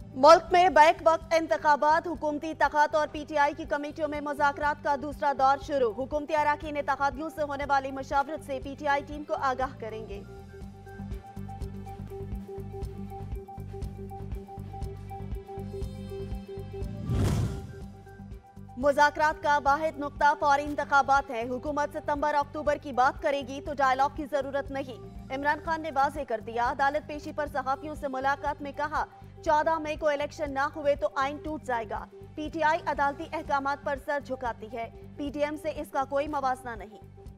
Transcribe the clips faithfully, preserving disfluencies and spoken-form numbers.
मुल्क में बैक वक्त इंतखाबात, हुकूमती तख़त और पी टी आई की कमेटियों में मुज़ाकरात का दूसरा दौर शुरू। हुकूमती अराकीन इत्तेहादियों से होने वाली मशावरत से पी टी आई टीम को आगाह करेंगे। मुज़ाकरात का वाहिद नुक्ता फौरी इंतखाबात है। हुकूमत सितंबर अक्टूबर की बात करेगी तो डायलॉग की जरूरत नहीं। इमरान खान ने वाज़ेह कर दिया। अदालत पेशी पर सहाफियों से मुलाकात में कहा, चौदह मई को इलेक्शन ना हुए तो आइन टूट जाएगा। पी टी आई अदालती अहकामात पर सर झुकाती है, पी टी एम से इसका कोई मवाजना नहीं।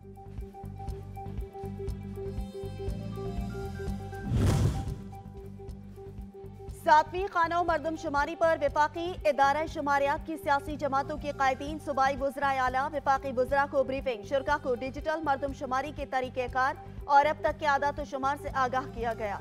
सातवीं खानों मरदमशुमारी पर विफाकी इदारा शुमारियात की सियासी जमातों के कायदीन सूबाई वुज़रा आला विफाकी वुज़रा को ब्रीफिंग, शुरा को डिजिटल मरदमशुमारी के तरीक़ेकार और अब तक के आदात व शुमार से आगाह किया गया।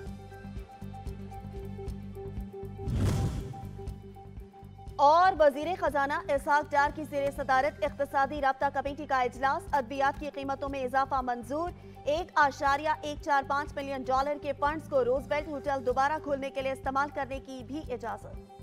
और वजीर खजाना इसहाक डार की ज़ेरे सदारत इख्तिसादी राब्ता कमेटी का इजलास, अद्वियात की कीमतों में इजाफा मंजूर। एक आशारिया एक चार पाँच मिलियन डॉलर के फंड्स को रोजवेल्ट होटल दोबारा खोलने के लिए इस्तेमाल करने की भी इजाजत।